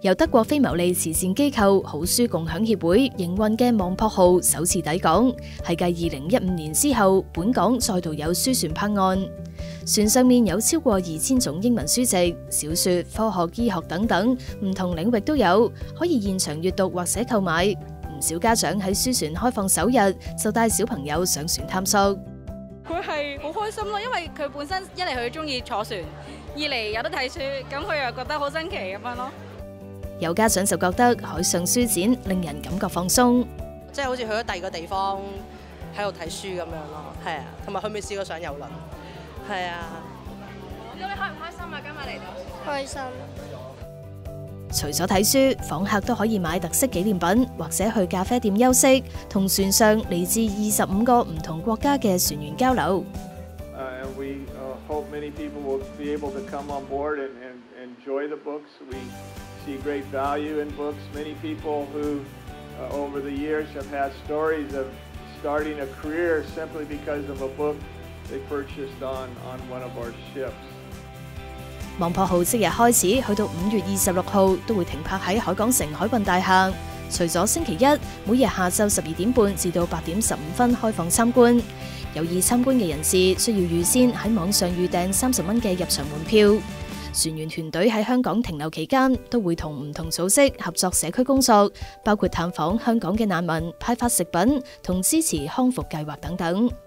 由德國非牟利慈善機構好書共享協會營運嘅望樸號首次抵港，係繼2015年之後，本港再度有書船泊岸。船上面有超過2000種英文書籍、小說、科學、醫學等等唔同領域都有，可以現場閱讀或者購買。唔少家長喺書船開放首日就帶小朋友上船探索。 佢係好開心咯，因為佢本身一嚟佢中意坐船，二嚟有得睇書，咁佢又覺得好新奇咁樣咯。 有家長就覺得海上書展令人感覺放鬆， 即係好似去咗第二個地方喺度睇書咁樣咯，係啊，同埋佢未試過上遊輪，係啊。 咁你開唔開心啊？今日嚟到？ 開心。 除咗睇書，訪客都可以買特色紀念品，或者去咖啡店休息，同船上嚟自25個唔同國家嘅船員交流。 We hope many people will be able to come on board and enjoy the books. We see great value in books. Many people who, over the years, have had stories of starting a career simply because of a book they purchased on one of our ships. 望樸號即日開始，去到5月26號都會停泊喺海港城海運大廈。除咗星期一，每日下晝12點半至到8點15分開放參觀。有意參觀嘅人士需要預先喺網上預訂30蚊嘅入場門票。船員團隊喺香港停留期間，都會同唔同組織合作社區工作，包括探訪香港嘅難民、派發食品同支持康復計劃等等。